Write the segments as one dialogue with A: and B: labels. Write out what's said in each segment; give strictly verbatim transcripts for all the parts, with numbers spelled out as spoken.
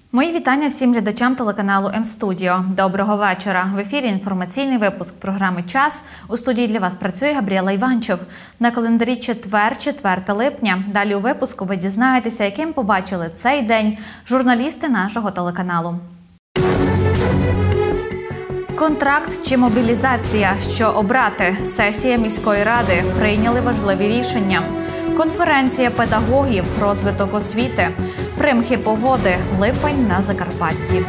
A: Мої вітання всім глядачам телеканалу М-Студіо. Доброго вечора. В ефірі інформаційний випуск програми «Час». У студії для вас працює Габріела Іванчов. На календарі четвер, четверте липня. Далі у випуску ви дізнаєтеся, яким побачили цей день журналісти нашого телеканалу. Контракт чи мобілізація? Що обрати? Сесія міської ради. Прийняли важливі рішення. Конференція педагогів, розвиток освіти. Примхи погоди, липень на Закарпатті.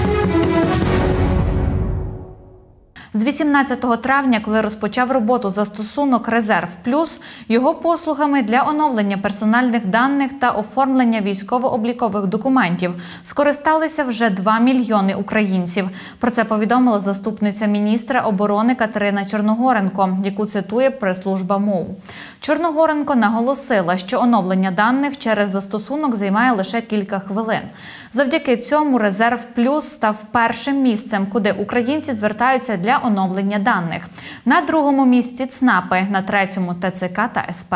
A: З вісімнадцятого травня, коли розпочав роботу застосунок «Резерв Плюс», його послугами для оновлення персональних даних та оформлення військово-облікових документів скористалися вже два мільйони українців. Про це повідомила заступниця міністра оборони Катерина Черногоренко, яку цитує прес-служба МОУ. Черногоренко наголосила, що оновлення даних через застосунок займає лише кілька хвилин. Завдяки цьому «Резерв Плюс» став першим місцем, куди українці звертаються для оновлення даних. На другому місці ЦНАПи, на третьому – ТЦК та СП.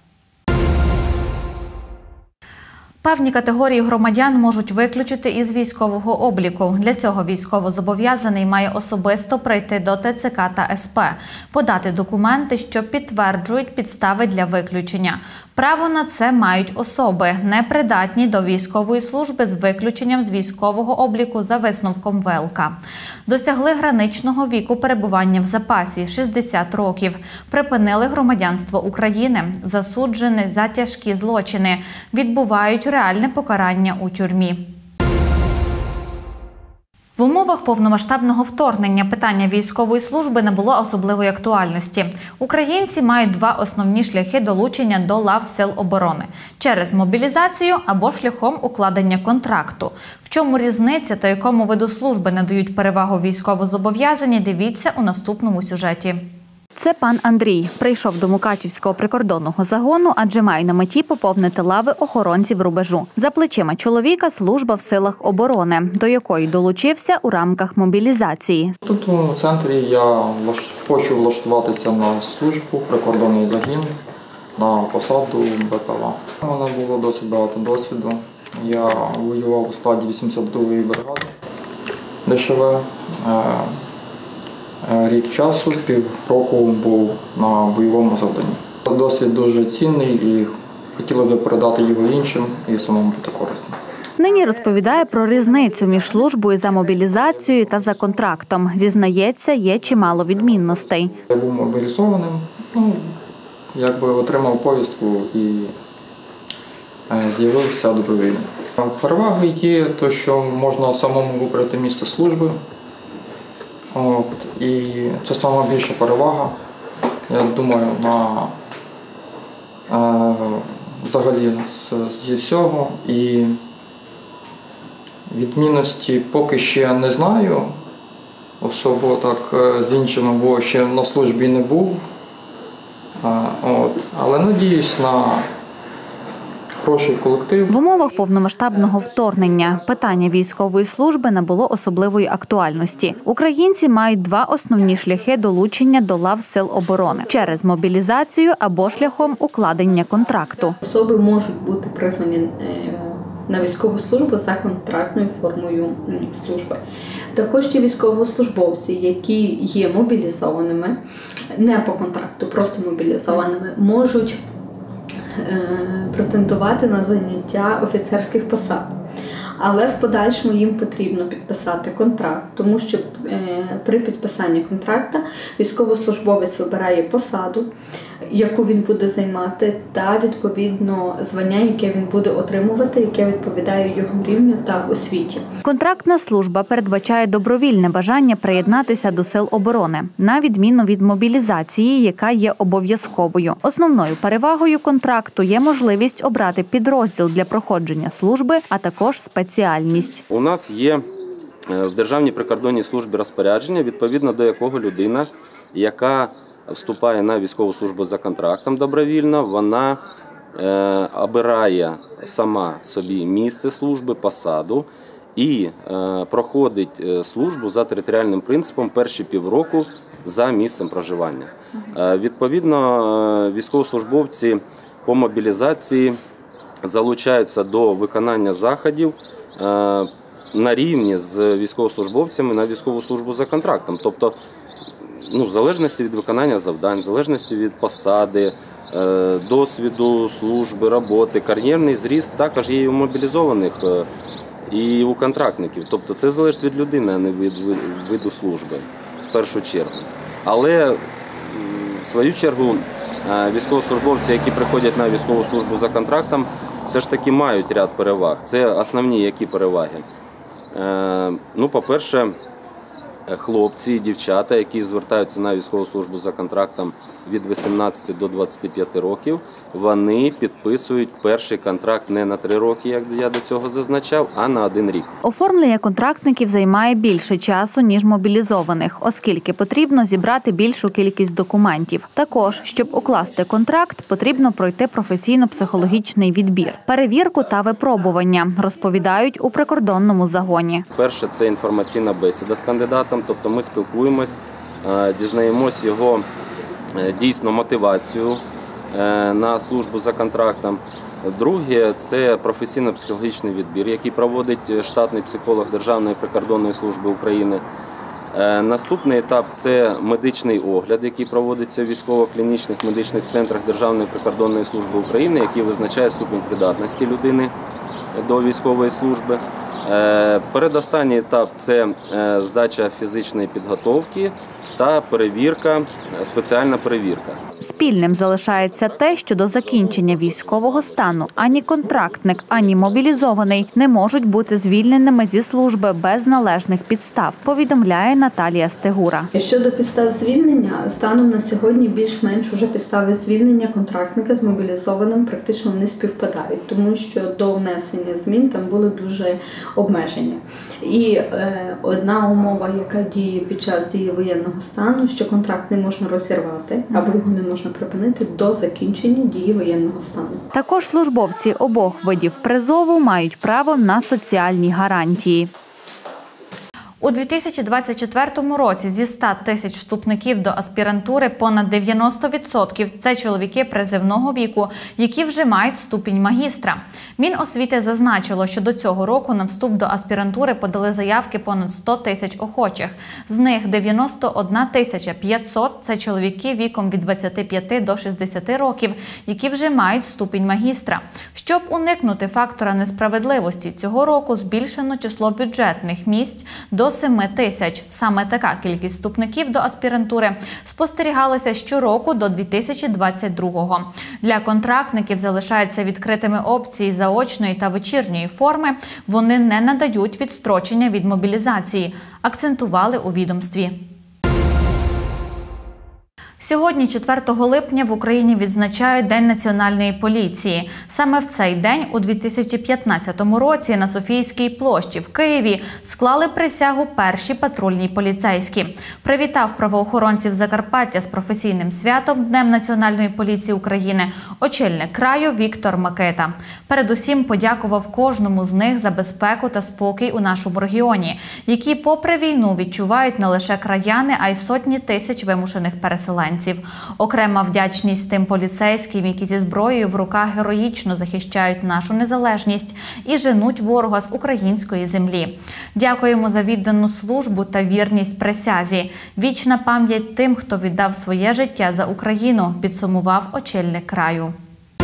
A: Певні категорії громадян можуть виключити із військового обліку. Для цього військовозобов'язаний має особисто прийти до ТЦК та СП, подати документи, що підтверджують підстави для виключення. Право на це мають особи, непридатні до військової служби з виключенням з військового обліку за висновком ВЛК. Досягли граничного віку перебування в запасі – шістдесят років. Припинили громадянство України, засуджені за тяжкі злочини, відбувають реальне покарання у тюрмі. В умовах повномасштабного вторгнення питання військової служби набуло особливої актуальності. Українці мають два основні шляхи долучення до лав Сил оборони – через мобілізацію або шляхом укладення контракту. В чому різниця та якому виду служби надають перевагу військовозобов'язані, дивіться у наступному сюжеті.
B: Це пан Андрій. Прийшов до Мукачівського прикордонного загону, адже має на меті поповнити лави охоронців рубежу. За плечима чоловіка служба в силах оборони, до якої долучився у рамках мобілізації.
C: Тут у центрі я хочу влаштуватися на службу, прикордонний загін, на посаду БПЛА. У мене було досить багато досвіду. Я воював у складі вісімдесят другої бригади ДШВ. Рік часу, півроку був на бойовому завданні. Досвід дуже цінний і хотіли б передати його іншим і самому бути корисним.
B: Нині розповідає про різницю між службою за мобілізацією та за контрактом. Зізнається, є чимало відмінностей.
C: Я був мобілізованим, ну, якби отримав повістку і з'явився добровільно. Переваги є те, що можна самому вибрати місце служби. От, і це найбільша перевага, я думаю, на е, взагалі зі всього. І відмінності поки ще не знаю, особливо так з іншими, бо ще на службі не був. Е, от, але надіюсь на хороший колектив.
B: В умовах повномасштабного вторгнення питання військової служби набуло особливої актуальності. Українці мають два основні шляхи долучення до лав Сил оборони – через мобілізацію або шляхом укладення контракту.
D: Особи можуть бути призвані на військову службу за контрактною формою служби. Також ті військовослужбовці, які є мобілізованими, не по контракту, просто мобілізованими, можуть претендувати на заняття офіцерських посад. Але в подальшому їм потрібно підписати контракт, тому що при підписанні контракту військовослужбовець вибирає посаду, яку він буде займати, та відповідно звання, яке він буде отримувати, яке відповідає його рівню та освіті.
B: Контрактна служба передбачає добровільне бажання приєднатися до Сил оборони, на відміну від мобілізації, яка є обов'язковою. Основною перевагою контракту є можливість обрати підрозділ для проходження служби, а також спеціальність.
E: У нас є в Державній прикордонній службі розпорядження, відповідно до якого людина, яка вступає на військову службу за контрактом добровільно, вона е, обирає сама собі місце служби, посаду і е, проходить службу за територіальним принципом перші півроку за місцем проживання. Е, відповідно, військовослужбовці по мобілізації залучаються до виконання заходів на рівні з військовослужбовцями на військову службу за контрактом. Тобто, ну, в залежності від виконання завдань, в залежності від посади, досвіду, служби, роботи, кар'єрний зріст також є і у мобілізованих, і у контрактників. Тобто це залежить від людини, а не від виду служби, в першу чергу. Але, в свою чергу, військовослужбовці, які приходять на військову службу за контрактом, все ж таки мають ряд переваг. Це основні які переваги. Ну, по-перше, хлопці і дівчата, які звертаються на військову службу за контрактом від вісімнадцяти до двадцяти п'яти років, вони підписують перший контракт не на три роки, як я до цього зазначав, а на один рік.
B: Оформлення контрактників займає більше часу, ніж мобілізованих, оскільки потрібно зібрати більшу кількість документів. Також, щоб укласти контракт, потрібно пройти професійно-психологічний відбір, перевірку та випробування, розповідають у прикордонному загоні.
E: Перше – це інформаційна бесіда з кандидатом, тобто ми спілкуємось, дізнаємось його дійсно мотивацію на службу за контрактом. Друге – це професійно-психологічний відбір, який проводить штатний психолог Державної прикордонної служби України. Наступний етап – це медичний огляд, який проводиться в військово-клінічних медичних центрах Державної прикордонної служби України, який визначає ступінь придатності людини до військової служби. Передостанній етап – це здача фізичної підготовки та перевірка, спеціальна перевірка.
B: Спільним залишається те, що до закінчення військового стану ані контрактник, ані мобілізований не можуть бути звільненими зі служби без належних підстав, повідомляє Наталія Стегура.
D: Щодо підстав звільнення, станом на сьогодні більш-менш уже підстави звільнення контрактника з мобілізованим практично не співпадають, тому що до внесення змін там були дуже обмеження. І е, одна умова, яка діє під час дії воєнного стану, що контракт не можна розірвати або його не можна припинити до закінчення дії воєнного стану.
B: Також службовці обох видів призову мають право на соціальні гарантії.
A: У дві тисячі двадцять четвертому році зі ста тисяч вступників до аспірантури понад дев'яносто відсотків – це чоловіки призивного віку, які вже мають ступінь магістра. Міносвіти зазначило, що до цього року на вступ до аспірантури подали заявки понад сто тисяч охочих. З них дев'яносто одна тисяча п'ятсот – це чоловіки віком від двадцяти п'яти до шістдесяти років, які вже мають ступінь магістра. Щоб уникнути фактора несправедливості, цього року збільшено число бюджетних місць до семи тисяч. Саме така кількість вступників до аспірантури спостерігалася щороку до дві тисячі двадцять другого. Для контрактників залишаються відкритими опції заочної та вечірньої форми. Вони не надають відстрочення від мобілізації, акцентували у відомстві. Сьогодні, четвертого липня, в Україні відзначають День Національної поліції. Саме в цей день у дві тисячі п'ятнадцятому році на Софійській площі в Києві склали присягу перші патрульні поліцейські. Привітав правоохоронців Закарпаття з професійним святом Днем Національної поліції України очільник краю Віктор Макита. Передусім подякував кожному з них за безпеку та спокій у нашому регіоні, які попри війну відчувають не лише краяни, а й сотні тисяч вимушених переселенців. Окрема вдячність тим поліцейським, які зі зброєю в руках героїчно захищають нашу незалежність і женуть ворога з української землі. Дякуємо за віддану службу та вірність присязі. Вічна пам'ять тим, хто віддав своє життя за Україну, підсумував очільник краю.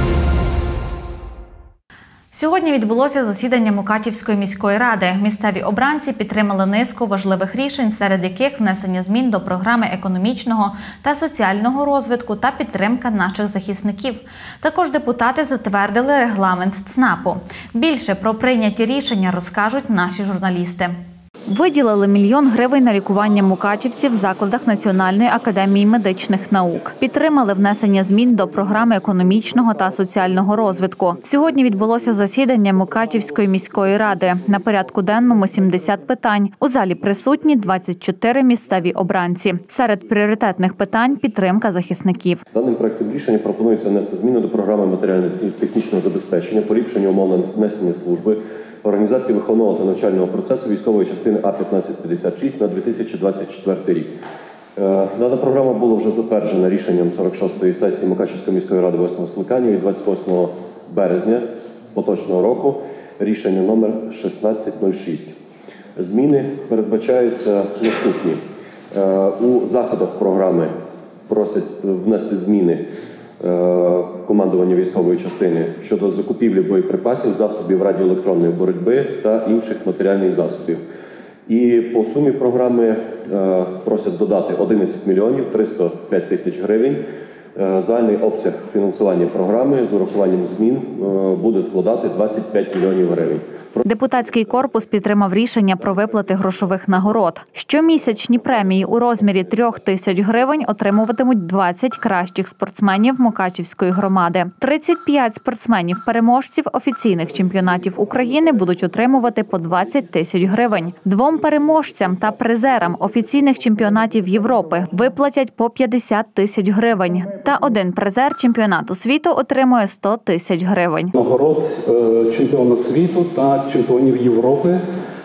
A: Сьогодні відбулося засідання Мукачівської міської ради. Місцеві обранці підтримали низку важливих рішень, серед яких внесення змін до програми економічного та соціального розвитку та підтримка наших захисників. Також депутати затвердили регламент ЦНАПу. Більше про прийняті рішення розкажуть наші журналісти.
B: Виділили мільйон гривень на лікування мукачівців в закладах Національної академії медичних наук. Підтримали внесення змін до програми економічного та соціального розвитку. Сьогодні відбулося засідання Мукачівської міської ради. На порядку денному сімдесят питань. У залі присутні двадцять чотири місцеві обранці. Серед пріоритетних питань – підтримка захисників.
F: Даним проектом рішення пропонується внести зміни до програми матеріально-технічного забезпечення, поліпшення умов несення служби, організації виховного та навчального процесу військової частини А п'ятнадцять п'ятдесят шість на дві тисячі двадцять четвертий рік. Дана програма була вже затверджена рішенням сорок шостої сесії Мукачівської міської ради восьмого скликання від двадцять восьмого березня поточного року. рішення номер шістнадцять нуль шість. Зміни передбачаються наступні. У заходах програми просять внести зміни командування військової частини щодо закупівлі боєприпасів, засобів радіоелектронної боротьби та інших матеріальних засобів. І по сумі програми просять додати одинадцять мільйонів триста п'ять тисяч гривень. Загальний обсяг фінансування програми з урахуванням змін буде складати двадцять п'ять мільйонів гривень.
B: Депутатський корпус підтримав рішення про виплати грошових нагород. Щомісячні премії у розмірі трьох тисяч гривень отримуватимуть двадцять кращих спортсменів Мукачівської громади. тридцять п'ять спортсменів-переможців офіційних чемпіонатів України будуть отримувати по двадцять тисяч гривень. Двом переможцям та призерам офіційних чемпіонатів Європи виплатять по п'ятдесят тисяч гривень. Та один призер чемпіонату світу отримує сто тисяч гривень.
G: Нагород чемпіона світу та чемпіонів Європи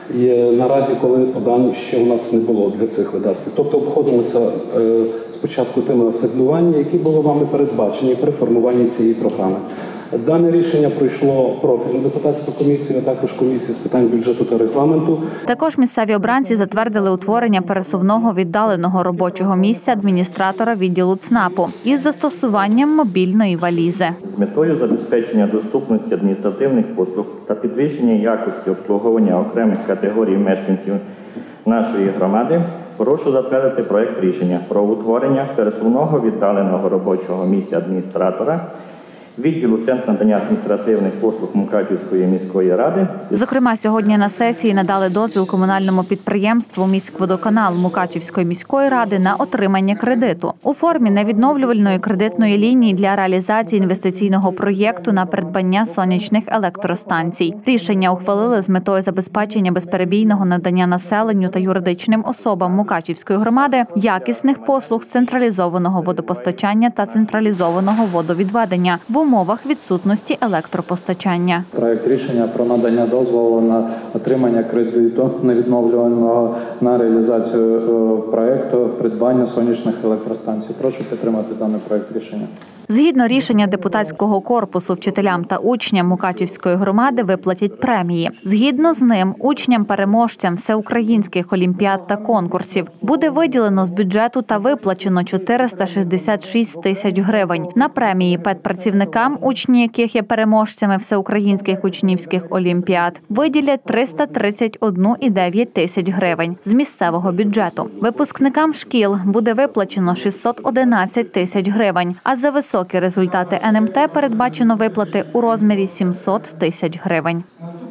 G: є наразі, коли подань ще у нас не було для цих видатків. Тобто обходимося е, спочатку тими асигнування, які були вами передбачені при формуванні цієї програми. Дане рішення пройшло профільну депутатську комісію, а також комісію з питань бюджету та регламенту.
B: Також місцеві обранці затвердили утворення пересувного віддаленого робочого місця адміністратора відділу ЦНАПу із застосуванням мобільної валізи.
H: З метою забезпечення доступності адміністративних послуг та підвищення якості обслуговування окремих категорій мешканців нашої громади прошу затвердити проект рішення про утворення пересувного віддаленого робочого місця адміністратора відділу Центру надання адміністративних послуг Мукачівської міської ради.
B: Зокрема, сьогодні на сесії надали дозвіл комунальному підприємству «Міськводоканал» Мукачівської міської ради на отримання кредиту у формі невідновлювальної кредитної лінії для реалізації інвестиційного проєкту на придбання сонячних електростанцій. Рішення ухвалили з метою забезпечення безперебійного надання населенню та юридичним особам Мукачівської громади якісних послуг з централізованого водопостачання та централізованого водовідведення в умовах відсутності електропостачання.
I: Проект рішення про надання дозволу на отримання кредиту невідновлювального на реалізацію проекту придбання сонячних електростанцій. Прошу підтримати даний проект рішення.
B: Згідно рішення депутатського корпусу, вчителям та учням Мукачівської громади виплатять премії. Згідно з ним, учням-переможцям всеукраїнських олімпіад та конкурсів буде виділено з бюджету та виплачено чотириста шістдесят шість тисяч гривень. На премії педпрацівникам, учні яких є переможцями всеукраїнських учнівських олімпіад, виділять триста тридцять один цілих дев'ять тисяч гривень з місцевого бюджету. Випускникам шкіл буде виплачено шістсот одинадцять тисяч гривень, а за високі Високі результати ен ем те передбачено виплати у розмірі сімсот тисяч гривень.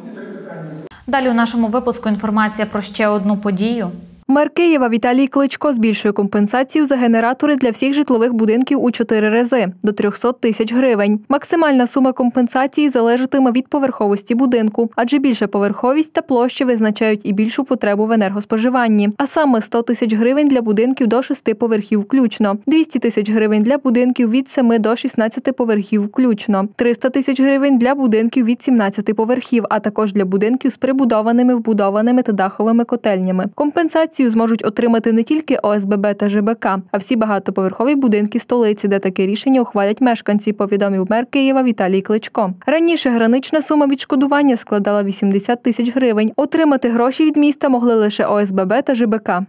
A: Далі у нашому випуску інформація про ще одну подію.
J: Мер Києва Віталій Кличко збільшує компенсацію за генератори для всіх житлових будинків у чотири рази – до трьохсот тисяч гривень. Максимальна сума компенсації залежатиме від поверховості будинку, адже більша поверховість та площа визначають і більшу потребу в енергоспоживанні. А саме сто тисяч гривень для будинків до шести поверхів включно, двісті тисяч гривень для будинків від семи до шістнадцяти поверхів включно, триста тисяч гривень для будинків від сімнадцяти поверхів, а також для будинків з прибудованими, вбудованими та даховими котельнями. Компенсацію зможуть отримати не тільки о ес бе бе та же бе ка, а всі багатоповерхові будинки столиці, де таке рішення ухвалять мешканці, повідомив мер Києва Віталій Кличко. Раніше гранична сума відшкодування складала вісімдесят тисяч гривень. Отримати гроші від міста могли лише о ес бе бе та же бе ка.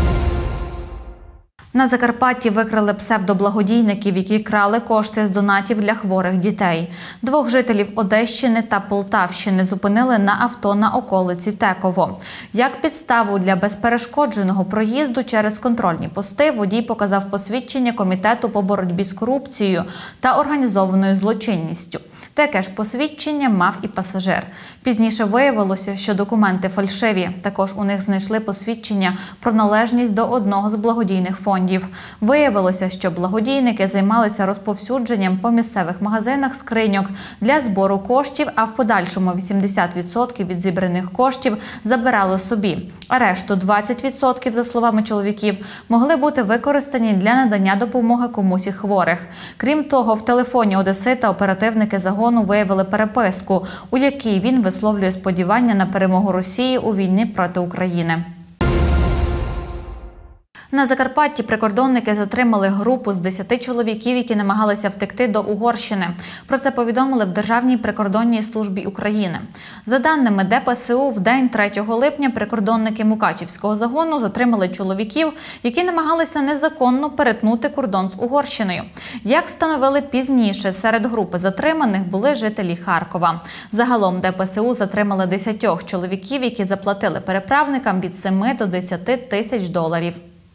A: На Закарпатті викрили псевдоблагодійників, які крали кошти з донатів для хворих дітей. Двох жителів Одещини та Полтавщини зупинили на авто на околиці Теково. Як підставу для безперешкодженого проїзду через контрольні пости водій показав посвідчення Комітету по боротьбі з корупцією та організованою злочинністю. Таке ж посвідчення мав і пасажир. Пізніше виявилося, що документи фальшиві. Також у них знайшли посвідчення про належність до одного з благодійних фондів. Виявилося, що благодійники займалися розповсюдженням по місцевих магазинах скриньок для збору коштів, а в подальшому вісімдесят відсотків від зібраних коштів забирали собі. А решту двадцять відсотків, за словами чоловіків, могли бути використані для надання допомоги комусь із хворих. Крім того, в телефоні одесита оперативники загону виявили переписку, у якій він висловлює сподівання на перемогу Росії у війні проти України. На Закарпатті прикордонники затримали групу з десяти чоловіків, які намагалися втекти до Угорщини. Про це повідомили в Державній прикордонній службі України. За даними Де Пе Се У, в день третього липня прикордонники Мукачівського загону затримали чоловіків, які намагалися незаконно перетнути кордон з Угорщиною. Як встановили пізніше, серед групи затриманих були жителі Харкова. Загалом Де Пе Се У затримали десятьох чоловіків, які заплатили переправникам від семи до десяти тисяч доларів.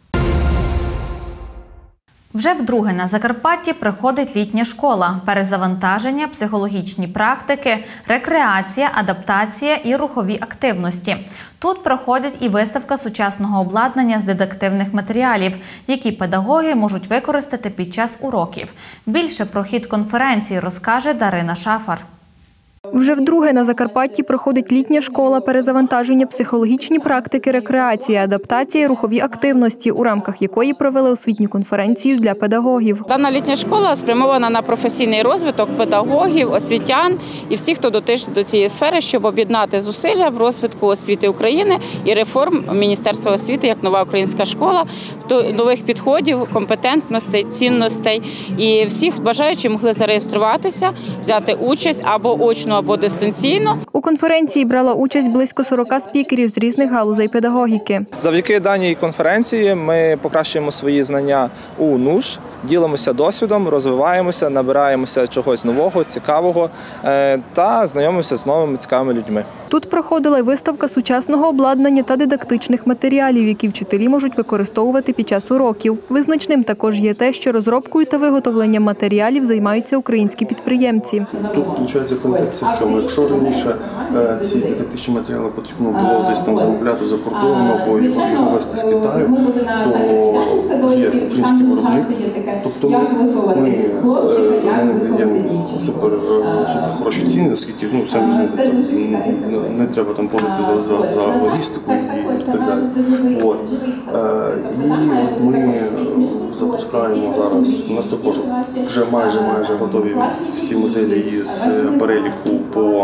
A: Вже вдруге на Закарпатті проходить літня школа, перезавантаження, психологічні практики, рекреація, адаптація і рухові активності. Тут проходить і виставка сучасного обладнання з дидактивних матеріалів, які педагоги можуть використати під час уроків. Більше про хід конференції розкаже Дарина Шафар.
J: Вже вдруге на Закарпатті проходить літня школа перезавантаження, психологічні практики, рекреація, адаптація, рухові активності, у рамках якої провели освітню конференцію для педагогів.
K: Дана літня школа спрямована на професійний розвиток педагогів, освітян і всіх, хто дотичний до цієї сфери, щоб об'єднати зусилля в розвитку освіти України і реформ Міністерства освіти як нова українська школа, до нових підходів, компетентностей, цінностей. І всіх бажаючі могли зареєструватися, взяти участь або очно, або дистанційно.
J: У конференції брала участь близько сорока спікерів з різних галузей педагогіки.
L: Завдяки даній конференції ми покращуємо свої знання у НУШ, ділимося досвідом, розвиваємося, набираємося чогось нового, цікавого та знайомимося з новими цікавими людьми.
J: Тут проходила й виставка сучасного обладнання та дидактичних матеріалів, які вчителі можуть використовувати під час уроків. Визначним також є те, що розробкою та виготовленням матеріалів займаються українські підприємці.
M: Тут, виходить, концепція в чому? Якщо раніше ці дидактичні матеріали потрібно було десь там замовляти за кордоном або його везти з Китаю, то є український виробник. Тобто ми, ми, ми даємо супер, супер хороші ціни, оскільки, ну, самі розумієте, не, не треба там платити за, за, за логістику і так далі. От. І от ми запускаємо зараз, у нас також вже майже, майже готові всі моделі із переліку по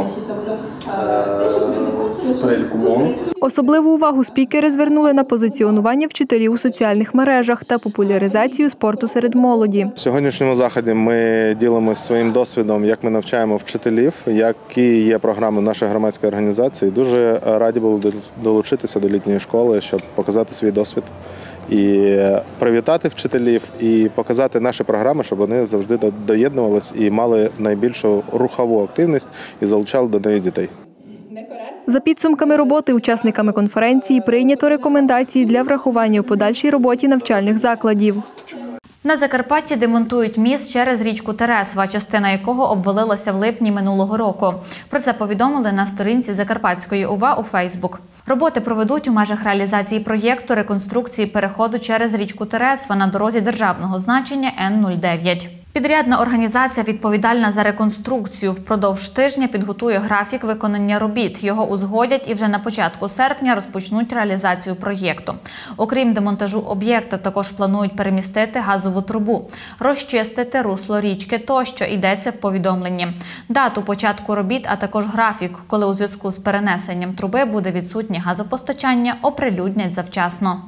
M: з переліку мов.
J: Особливу увагу спікери звернули на позиціонування вчителів у соціальних мережах та популяризацію спорту серед молоді.
N: В сьогоднішньому заході ми ділимося своїм досвідом, як ми навчаємо вчителів, які є програми нашої громадської організації. Дуже раді були долучитися до літньої школи, щоб показати свій досвід і привітати вчителів, і показати наші програми, щоб вони завжди доєднувалися і мали найбільшу рухову активність і залучали до неї дітей.
J: За підсумками роботи учасниками конференції прийнято рекомендації для врахування у подальшій роботі навчальних закладів.
A: На Закарпатті демонтують міст через річку Тересва, частина якого обвалилася в липні минулого року. Про це повідомили на сторінці Закарпатської ОВА у Фейсбук. Роботи проведуть у межах реалізації проєкту реконструкції переходу через річку Тересва на дорозі державного значення Н нуль дев'ять. Підрядна організація, відповідальна за реконструкцію, впродовж тижня підготує графік виконання робіт. Його узгодять і вже на початку серпня розпочнуть реалізацію проєкту. Окрім демонтажу об'єкта, також планують перемістити газову трубу, розчистити русло річки тощо, йдеться в повідомленні. Дату початку робіт, а також графік, коли у зв'язку з перенесенням труби буде відсутнє газопостачання, оприлюднять завчасно.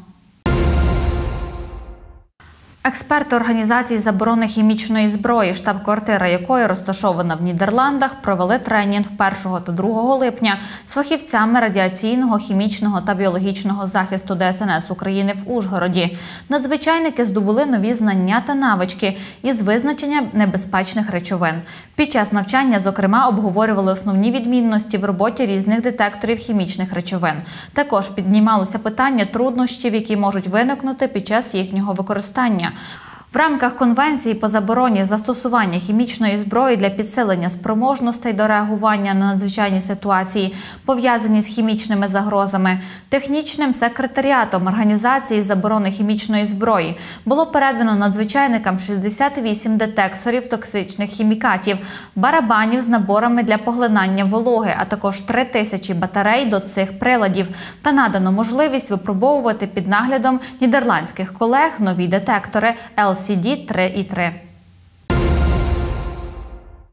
A: Експерти Організації заборони хімічної зброї, штаб-квартира якої розташована в Нідерландах, провели тренінг першого та другого липня з фахівцями радіаційного, хімічного та біологічного захисту Де Ес Ен Ес України в Ужгороді. Надзвичайники здобули нові знання та навички із визначення небезпечних речовин. Під час навчання, зокрема, обговорювали основні відмінності в роботі різних детекторів хімічних речовин. Також піднімалося питання труднощів, які можуть виникнути під час їхнього використання. В рамках Конвенції по забороні застосування хімічної зброї для підсилення спроможностей до реагування на надзвичайні ситуації, пов'язані з хімічними загрозами, технічним секретаріатом Організації заборони хімічної зброї було передано надзвичайникам шістдесят вісім детекторів токсичних хімікатів, барабанів з наборами для поглинання вологи, а також три тисячі батарей до цих приладів та надано можливість випробовувати під наглядом нідерландських колег нові детектори Ел Сі Ді три і три.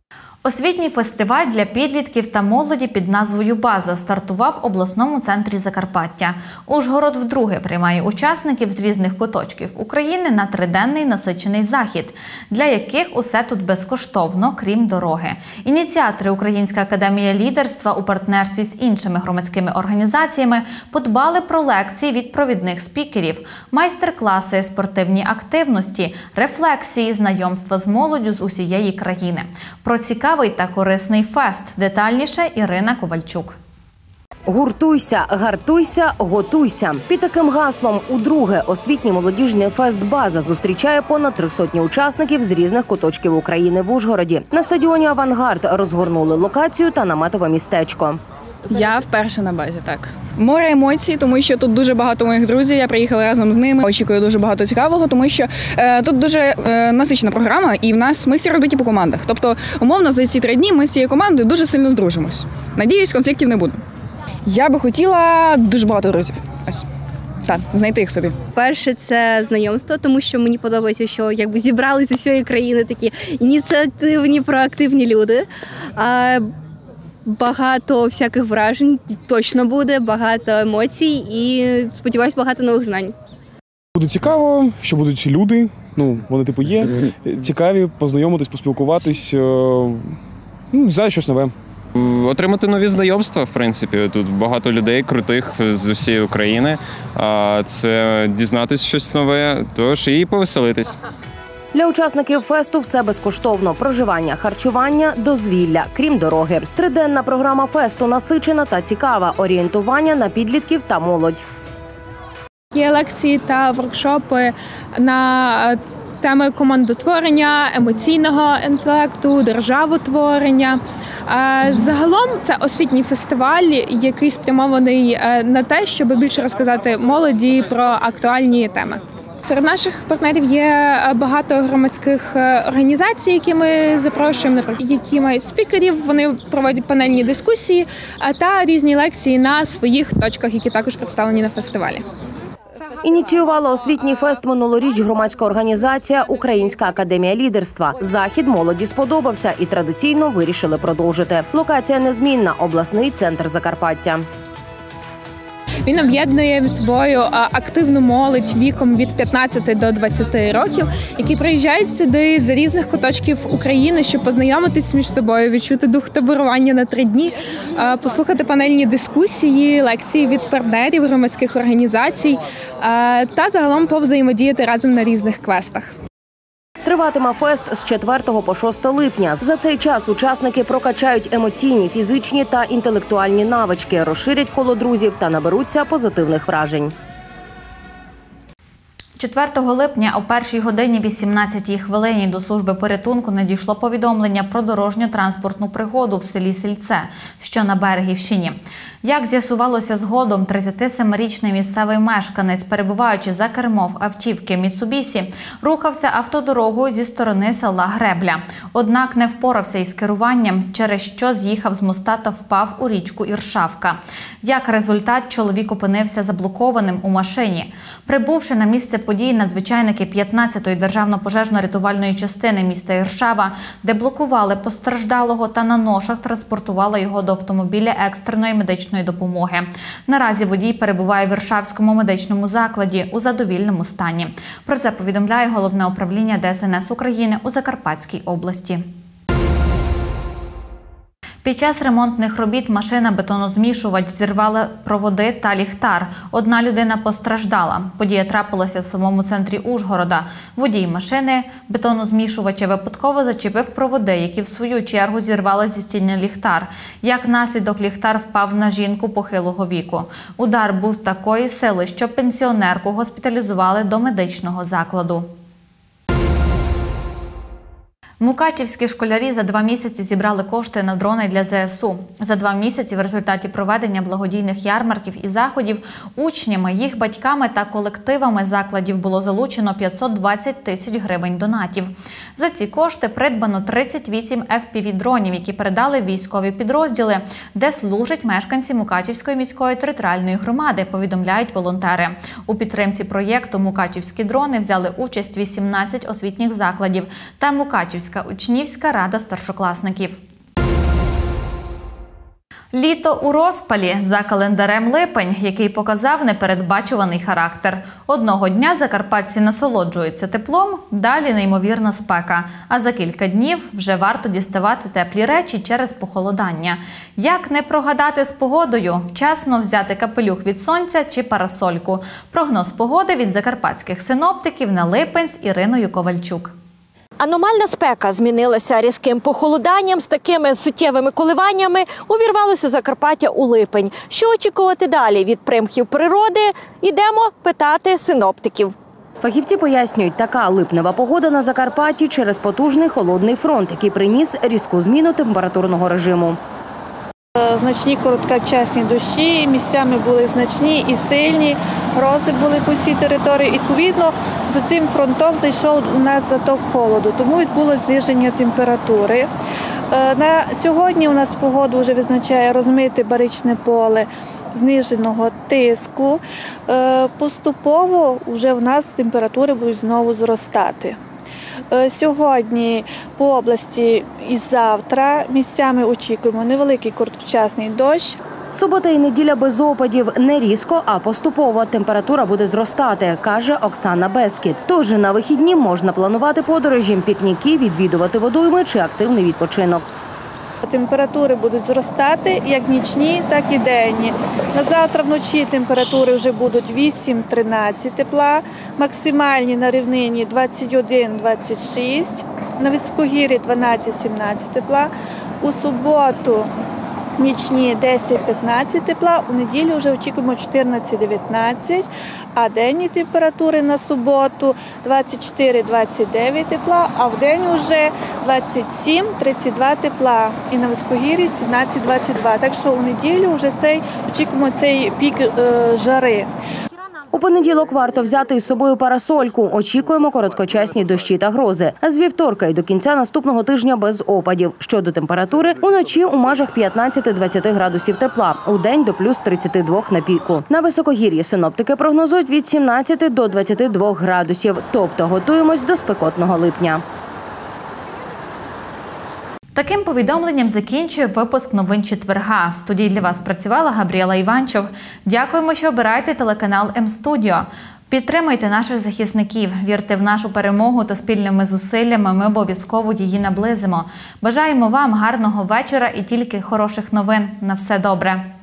A: Освітній фестиваль для підлітків та молоді під назвою «База» стартував в обласному центрі Закарпаття. Ужгород вдруге приймає учасників з різних куточків України на триденний насичений захід, для яких усе тут безкоштовно, крім дороги. Ініціатори Українська академія лідерства у партнерстві з іншими громадськими організаціями подбали про лекції від провідних спікерів, майстер-класи, спортивні активності, рефлексії, знайомства з молоддю з усієї країни. Про цікаве та корисний фест. Детальніше Ірина Ковальчук.
O: Гуртуйся, гартуйся, готуйся. Під таким гаслом удруге освітній молодіжний фест «База» зустрічає понад три сотні учасників з різних куточків України в Ужгороді. На стадіоні «Авангард» розгорнули локацію та наметове містечко.
P: Я вперше на базі, так. Море емоцій, тому що тут дуже багато моїх друзів, я приїхала разом з ними. Очікую дуже багато цікавого, тому що е, тут дуже е, насичена програма, і в нас ми всі розбиті по командах. Тобто, умовно, за ці три дні ми з цією командою дуже сильно здружимось. Надіюсь, конфліктів не буде. Я би хотіла дуже багато друзів. Ось. Так, знайти їх собі.
Q: Перше, це знайомство, тому що мені подобається, що якби зібрались з усієї країни такі ініціативні, проактивні люди. А, Багато всяких вражень точно буде, багато емоцій і, сподіваюсь, багато нових знань.
R: Буде цікаво, що будуть люди, ну, вони типу є, цікаві, познайомитись, поспілкуватись, ну, знаю щось нове.
S: Отримати нові знайомства, в принципі. Тут багато людей крутих з усієї України. Це дізнатись щось нове, тож і повеселитись.
O: Для учасників фесту все безкоштовно – проживання, харчування, дозвілля, крім дороги. Триденна програма фесту насичена та цікава, орієнтування на підлітків та молодь.
T: Є лекції та воркшопи на теми командотворення, емоційного інтелекту, державотворення. Загалом це освітній фестиваль, який спрямований на те, щоб більше розказати молоді про актуальні теми. Серед наших партнерів є багато громадських організацій, які ми запрошуємо, які мають спікерів, вони проводять панельні дискусії та різні лекції на своїх точках, які також представлені на фестивалі.
O: Ініціювала освітній фест минулоріч громадська організація «Українська академія лідерства». Захід молоді сподобався і традиційно вирішили продовжити. Локація незмінна – обласний центр Закарпаття.
T: Він об'єднує між собою активну молодь віком від п'ятнадцяти до двадцяти років, які приїжджають сюди з різних куточків України, щоб познайомитись між собою, відчути дух таборування на три дні, послухати панельні дискусії, лекції від партнерів громадських організацій та загалом повзаємодіяти разом на різних квестах.
O: Триватиме фест з четвертого по шосте липня. За цей час учасники прокачають емоційні, фізичні та інтелектуальні навички, розширять коло друзів та наберуться позитивних вражень.
A: четвертого липня о першій годині вісімнадцятій хвилині до служби порятунку надійшло повідомлення про дорожньо-транспортну пригоду в селі Сільце, що на Берегівщині. Як з'ясувалося згодом, тридцятисемирічний місцевий мешканець, перебуваючи за кермом автівки Міцубісі, рухався автодорогою зі сторони села Гребля. Однак не впорався із керуванням, через що з'їхав з моста та впав у річку Іршавка. Як результат, чоловік опинився заблокованим у машині. Прибувши на місце події, надзвичайники п'ятнадцятої державно-пожежно-рятувальної частини міста Іршава деблокували постраждалого та на ношах транспортували його до автомобіля екстреної медичної допомоги. Наразі водій перебуває в Іршавському медичному закладі у задовільному стані. Про це повідомляє Головне управління Де Ес Ен Ес України у Закарпатській області. Під час ремонтних робіт машина-бетонозмішувач зірвала проводи та ліхтар. Одна людина постраждала. Подія трапилася в самому центрі Ужгорода. Водій машини бетонозмішувача випадково зачепив проводи, які в свою чергу зірвали зі стіни ліхтар. Як наслідок, ліхтар впав на жінку похилого віку. Удар був такої сили, що пенсіонерку госпіталізували до медичного закладу. Мукачівські школярі за два місяці зібрали кошти на дрони для Зе Ес У. За два місяці в результаті проведення благодійних ярмарків і заходів учнями, їх батьками та колективами закладів було залучено п'ятсот двадцять тисяч гривень донатів. За ці кошти придбано тридцять вісім еф пі ві-дронів, які передали військові підрозділи, де служать мешканці Мукачівської міської територіальної громади, повідомляють волонтери. У підтримці проєкту «Мукачівські дрони» взяли участь вісімнадцять освітніх закладів та Мукачівська учнівська рада старшокласників. Літо у розпалі. За календарем липень, який показав непередбачуваний характер. Одного дня закарпатці насолоджуються теплом, далі неймовірна спека. А за кілька днів вже варто діставати теплі речі через похолодання. Як не прогадати з погодою? Вчасно взяти капелюх від сонця чи парасольку. Прогноз погоди від закарпатських синоптиків на липень з Іриною Ковальчук.
U: Аномальна спека змінилася різким похолоданням, з такими суттєвими коливаннями увірвалося Закарпаття у липень. Що очікувати далі від примхів природи? Йдемо питати синоптиків.
O: Фахівці пояснюють, така липнева погода на Закарпатті через потужний холодний фронт, який приніс різку зміну температурного режиму.
V: Значні короткочасні дощі, місцями були значні і сильні, грози були по всій території. Відповідно, за цим фронтом зайшов у нас заток холоду, тому відбулося зниження температури. На сьогодні у нас погоду вже визначає розмите баричне поле зниженого тиску. Поступово вже в нас температури будуть знову зростати. Сьогодні по області і завтра місцями очікуємо невеликий короткочасний дощ.
O: Субота і неділя без опадів. Не різко, а поступово температура буде зростати, каже Оксана Бескід. Тож на вихідні можна планувати подорожі, пікніки, відвідувати водойми чи активний відпочинок.
V: Температури будуть зростати як нічні, так і денні. На завтра вночі температури вже будуть вісім-тринадцять тепла, максимальні на рівнині двадцять один - двадцять шість, на високогір'ї дванадцять-сімнадцять тепла, у суботу нічні десять-п'ятнадцять тепла, у неділю вже очікуємо чотирнадцять-дев'ятнадцять, а денні температури на суботу двадцять чотири - двадцять дев'ять тепла, а в день вже двадцять сім - тридцять два тепла і на високогір'ї сімнадцять - двадцять два. Так що у неділю вже цей, очікуємо цей пік е, жари.
O: У понеділок варто взяти із собою парасольку. Очікуємо короткочасні дощі та грози. А з вівторка і до кінця наступного тижня без опадів. Щодо температури, уночі у межах п'ятнадцять-двадцять градусів тепла, у день до плюс тридцять два на піку. На високогір'ї синоптики прогнозують від сімнадцяти до двадцяти двох градусів. Тобто готуємось до спекотного липня.
A: Таким повідомленням закінчує випуск новин четверга. В студії для вас працювала Габріела Іванчов. Дякуємо, що обираєте телеканал М-студіо. Підтримуйте наших захисників, вірте в нашу перемогу та спільними зусиллями ми обов'язково її наблизимо. Бажаємо вам гарного вечора і тільки хороших новин. На все добре.